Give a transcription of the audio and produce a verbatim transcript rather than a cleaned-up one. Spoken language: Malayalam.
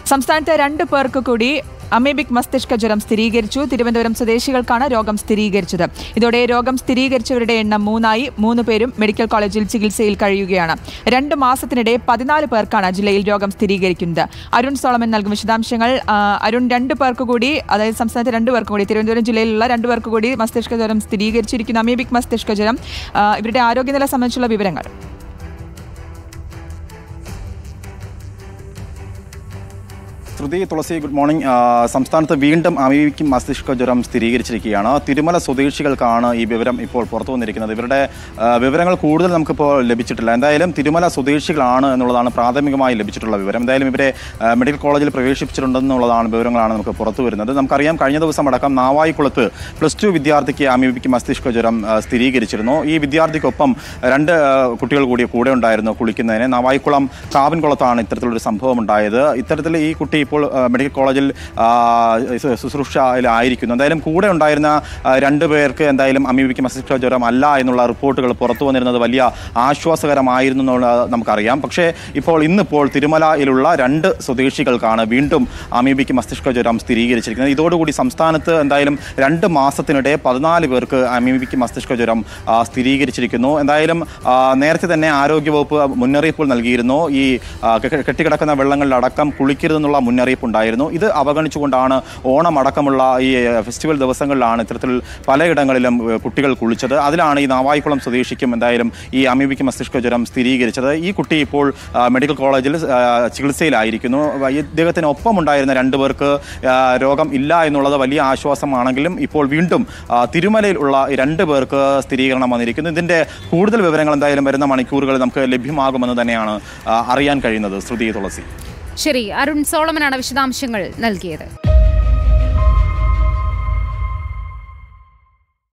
സംസ്ഥാനത്തെ രണ്ട് പേർക്ക് കൂടി അമീബിക് മസ്തിഷ്ക ജ്വരം സ്ഥിരീകരിച്ചു. തിരുവനന്തപുരം സ്വദേശികൾക്കാണ് രോഗം സ്ഥിരീകരിച്ചത്. ഇതോടെ രോഗം സ്ഥിരീകരിച്ചവരുടെ എണ്ണം മൂന്നായി. മൂന്ന് പേരും മെഡിക്കൽ കോളേജിൽ ചികിത്സയിൽ കഴിയുകയാണ്. രണ്ട് മാസത്തിനിടെ പതിനാല് പേർക്കാണ് ജില്ലയിൽ രോഗം സ്ഥിരീകരിക്കുന്നത്. അരുൺ സോളമൻ നൽകും വിശദാംശങ്ങൾ. അരുൺ, രണ്ട് പേർക്ക് കൂടി, അതായത് സംസ്ഥാനത്തെ രണ്ട് പേർക്ക് കൂടി, തിരുവനന്തപുരം ജില്ലയിലുള്ള രണ്ട് പേർക്ക് കൂടി മസ്തിഷ്ക ജ്വരം സ്ഥിരീകരിച്ചിരിക്കുന്നു. അമീബിക് മസ്തിഷ്ക ജ്വരം, ഇവരുടെ ആരോഗ്യനില സംബന്ധിച്ചുള്ള വിവരങ്ങൾ. Shruthi, Thulasi, good morning. സംസ്ഥാനത്ത് വീണ്ടും അമീബിക് മസ്തിഷ്ക ജ്വരം സ്ഥിരീകരിച്ചിരിക്കുകയാണ്. തിരുമല സ്വദേശികൾക്കാണ് ഈ വിവരം ഇപ്പോൾ പുറത്തു വന്നിരിക്കുന്നത്. ഇവരുടെ വിവരങ്ങൾ കൂടുതൽ നമുക്കിപ്പോൾ ലഭിച്ചിട്ടില്ല. എന്തായാലും തിരുമല സ്വദേശികളാണ് എന്നുള്ളതാണ് പ്രാഥമികമായി ലഭിച്ചിട്ടുള്ള വിവരം. എന്തായാലും ഇവരെ മെഡിക്കൽ കോളേജിൽ പ്രവേശിപ്പിച്ചിട്ടുണ്ടെന്നുള്ളതാണ് വിവരങ്ങളാണ് നമുക്ക് പുറത്തു വരുന്നത്. നമുക്കറിയാം, കഴിഞ്ഞ ദിവസം അടക്കം നാവായിക്കുളത്ത് പ്ലസ് ടു വിദ്യാർത്ഥിക്ക് അമീബിക് മസ്തിഷ്ക ജ്വരം സ്ഥിരീകരിച്ചിരുന്നു. ഈ വിദ്യാർത്ഥിക്കൊപ്പം രണ്ട് കുട്ടികൾ കൂടി കൂടെ ഉണ്ടായിരുന്നു കുളിക്കുന്നതിന്. നാവായിക്കുളം കാവൻകുളത്താണ് ഇത്തരത്തിലൊരു സംഭവം ഉണ്ടായത്. ഇത്തരത്തിൽ ഈ കുട്ടി ഇപ്പോൾ മെഡിക്കൽ കോളേജിൽ ശുശ്രൂഷയിലായിരിക്കുന്നു. എന്തായാലും കൂടെ ഉണ്ടായിരുന്ന രണ്ടു പേർക്ക് എന്തായാലും അമീബിക് മസ്തിഷ്ക ജ്വരം അല്ല എന്നുള്ള റിപ്പോർട്ടുകൾ പുറത്തു വന്നിരുന്നത് വലിയ ആശ്വാസകരമായിരുന്നു എന്നുള്ളത് നമുക്കറിയാം. പക്ഷേ ഇപ്പോൾ ഇന്നിപ്പോൾ തിരുമലയിലുള്ള രണ്ട് സ്വദേശികൾക്കാണ് വീണ്ടും അമീബിക് മസ്തിഷ്ക ജ്വരം സ്ഥിരീകരിച്ചിരിക്കുന്നത്. ഇതോടുകൂടി സംസ്ഥാനത്ത് എന്തായാലും രണ്ട് മാസത്തിനിടെ പതിനാല് പേർക്ക് അമീബിക് മസ്തിഷ്ക ജ്വരം സ്ഥിരീകരിച്ചിരിക്കുന്നു. എന്തായാലും നേരത്തെ തന്നെ ആരോഗ്യവകുപ്പ് മുന്നറിയിപ്പ് നൽകിയിരുന്നു. ഈ കെട്ടിക്കിടക്കുന്ന വെള്ളങ്ങളിലടക്കം കുളിക്കരുതെന്നുള്ള മുന്നറിയിപ്പുണ്ടായിരുന്നു. ഇത് അവഗണിച്ചുകൊണ്ടാണ് ഓണം അടക്കമുള്ള ഈ ഫെസ്റ്റിവൽ ദിവസങ്ങളിലാണ് ഇത്തരത്തിൽ പലയിടങ്ങളിലും കുട്ടികൾ കുളിച്ചത്. അതിലാണ് ഈ നാവായിക്കുളം സ്വദേശിക്കും എന്തായാലും ഈ അമീബിക് മസ്തിഷ്ക ജ്വരം സ്ഥിരീകരിച്ചത്. ഈ കുട്ടി ഇപ്പോൾ മെഡിക്കൽ കോളേജിൽ ചികിത്സയിലായിരിക്കുന്നു. ഇദ്ദേഹത്തിന് ഒപ്പമുണ്ടായിരുന്ന രണ്ടുപേർക്ക് രോഗം ഇല്ല എന്നുള്ളത് വലിയ ആശ്വാസമാണെങ്കിലും ഇപ്പോൾ വീണ്ടും തിരുമലയിൽ ഉള്ള രണ്ട് പേർക്ക് സ്ഥിരീകരണം വന്നിരിക്കുന്നു. ഇതിന്റെ കൂടുതൽ വിവരങ്ങൾ എന്തായാലും വരുന്ന മണിക്കൂറുകളിൽ നമുക്ക് ലഭ്യമാകുമെന്ന് തന്നെയാണ് അറിയാൻ കഴിയുന്നത്. ശ്രുതി, തുളസി. ശരി, അരുൺ സോളമനാണ് വിശദാംശങ്ങൾ നൽകിയത്.